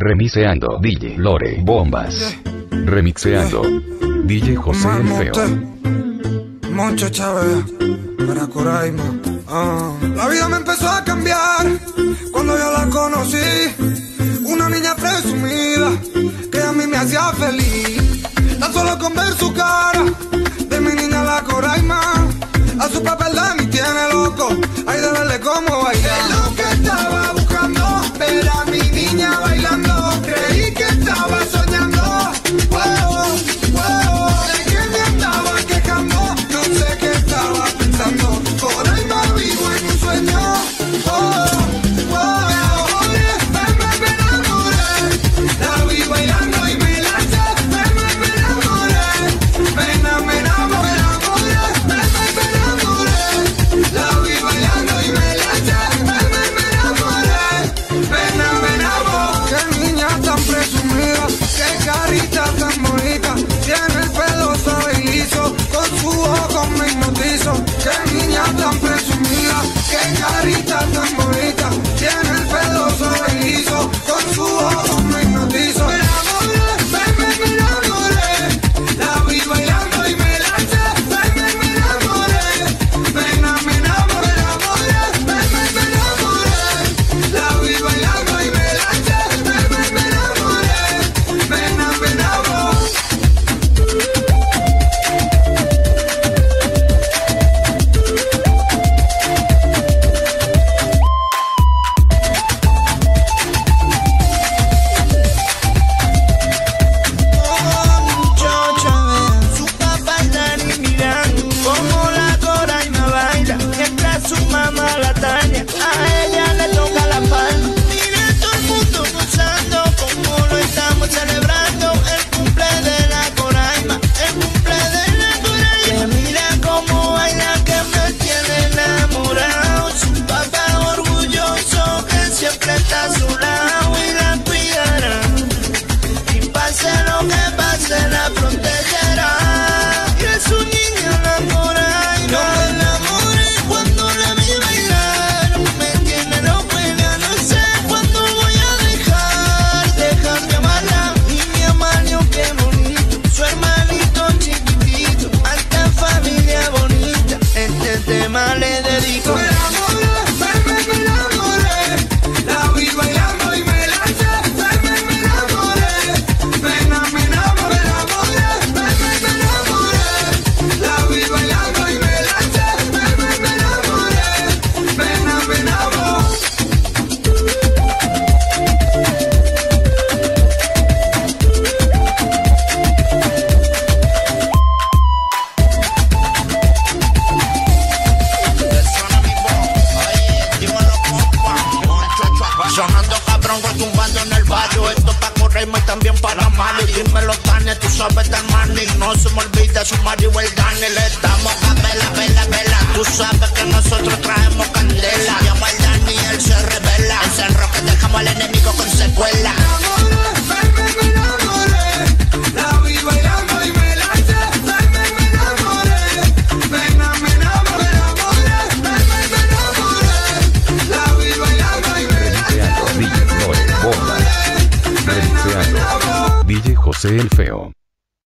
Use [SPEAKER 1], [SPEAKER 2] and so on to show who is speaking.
[SPEAKER 1] Remixeando DJ Lore Bombas. Remixeando DJ José el Feo.
[SPEAKER 2] Moncho Chávez para Coraima. La vida me empezó a cambiar cuando yo la conocí. Una niña presumida que a mí me hacía feliz. Tan solo con ver su cara, de mi niña la Coraima, a su papel de mí tiene loco. Hay de verle cómo baila. Es lo que estaba buscando, ver a mi niña bailando. Creí que estaba soñando. Wow, wow, de que me andaba quejando. No sé qué estaba pensando. Coraima vivo en un sueño. Oh, wow, me enamoré. La vi bailando y me lancé. Me enamoré. Me enamoré. La vi bailando y me lancé. Me enamoré. Qué niña tan presumida, qué carita tan bonita. Tiene el pelo suave y liso, con su ojo me hipnotizo. Qué niña tan presumida, qué carita tan bonita. Tiene el pelo suave y liso, con su ojo me hipnotizo. Me enamoré. La vi bailando y me lancé. Me enamoré. Me enamoré. La vi bailando y me lancé. Me enamoré. Me enamoré.
[SPEAKER 3] Muchacha, vean su papá bailar y mirar cómo la Coraima baila mientras su mamá la taña. A ella le toca la palma. Mira todo el mundo gozando como lo estamos celebrando. El cumple de la Coraima, el cumple de la Coraima. Que mira cómo baila que me tiene enamorado. Su papá orgulloso que siempre está a su lado y la cuidará. Y pase lo que pase, la protegerá. Y es su niña la Coraima. Yo me enamoré cuando la vi bailar. Me tiene loca, no sé cuándo voy a dejar de amarla. Y mi amario qué bonito, su hermanito chiquitito, alta familia bonita. Este tema le dedico.
[SPEAKER 2] Me enamoré. La vi bailando y me lancé. Me enamoré. Me enamoré. La vi bailando y me lancé. Me enamoré. Me enamoré.
[SPEAKER 3] Sonando cabrón, retumbando en el barrio. Esto pa' Coraima y también para Mali. Dímelo, Tane, tú sabes del money. No se me olvida su marido el Dani. Le damos a vela. Tú sabes que nosotros traemos candela. Llama al Dani y él se revela. Ese enroque dejamos al enemigo con secuela.
[SPEAKER 2] Me enamoré. La vi bailando y me lancé. Me enamoré. Me enamoré. La vi bailando y me lancé.
[SPEAKER 1] Remixeando DJ Lore Bombas. Remixeando DJ José el Feo.